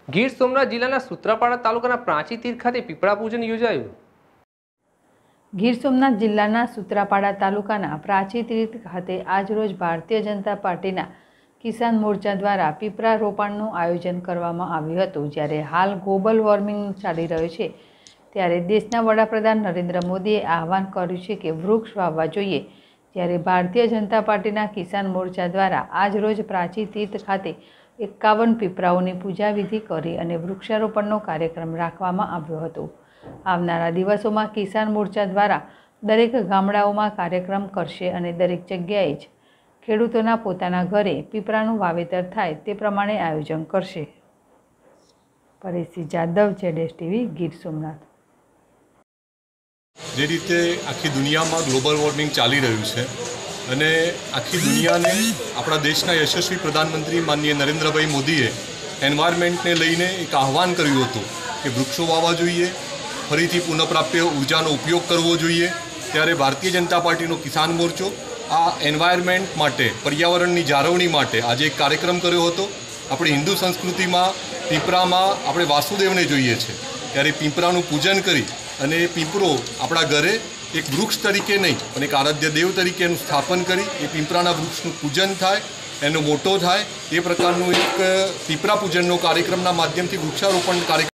ગીર સોમનાથ જિલ્લાના સૂત્રાપાડા તાલુકાના પ્રાચી તીર્થ ખાતે પીપળા પૂજન યોજાયું। ગીર સોમનાથ જિલ્લાના સૂત્રાપાડા તાલુકાના પ્રાચી તીર્થ ખાતે આજરોજ ભારતીય જનતા પાર્ટીના કિસાન મોરચા દ્વારા પીપળા રોપણનું આયોજન કરવામાં આવ્યું હતું। જ્યારે હાલ ગ્લોબલ વોર્મિંગ ચાલી રહ્યો છે ત્યારે દેશના વડાપ્રધાન નરેન્દ્ર મોદીએ આહવાન કર્યું છે કે વૃક્ષ વાવવા જોઈએ। જ્યારે ભારતીય જનતા પાર્ટીના કિસાન મોરચા દ્વારા આજરોજ પ્રાચી તીર્થ ખાતે 51 પીપળાઓની પૂજા વિધિ કરી અને વૃક્ષારોપણનો કાર્યક્રમ રાખવામાં આવ્યો હતો। આવનારા દિવસોમાં કિસાન મોરચા દ્વારા દરેક ગામડાઓમાં કાર્યક્રમ કરશે અને દરેક જગ્યાએ જ ખેડૂતોના પોતાના ઘરે પીપળાનું વાવેતર થાય તે પ્રમાણે આયોજન કરશે। Pareshsinh Jadav, ZS TV, Gir Somnath. જે રીતે આખી દુનિયામાં ગ્લોબલ વોર્મિંગ ચાલી રહ્યું છે અને આખી દુનિયાને આપણા દેશના યશસ્વી પ્રધાનમંત્રી માનનીય નરેન્દ્રભાઈ મોદીએ એન્વાયરમેન્ટને લઈને એક આહવાન કર્યું હતું કે વૃક્ષો વાવવા જોઈએ, ફરીથી પુનઃપ્રાપ્ય ઉર્જાનો ઉપયોગ કરવો જોઈએ। ત્યારે ભારતીય જનતા પાર્ટીનો કિસાન મોરચો આ એન્વાયરમેન્ટ માટે, પર્યાવરણની જાળવણી માટે આજે એક કાર્યક્રમ કર્યો હતો। આપણી હિન્દુ સંસ્કૃતિમાં પીપળામાં આપણે વાસુદેવને જોઈએ છે, ત્યારે પીપળાનું પૂજન કરી અને પીપળો આપણા ઘરે એક વૃક્ષ તરીકે નહીં પણ એક આરાધ્ય દેવ તરીકે એનું સ્થાપન કરી એ પીપળાના વૃક્ષનું પૂજન થાય, એનો મોટો થાય, એ પ્રકારનું એક પીપળા પૂજનનો કાર્યક્રમના માધ્યમથી વૃક્ષારોપણ કાર્યક્રમ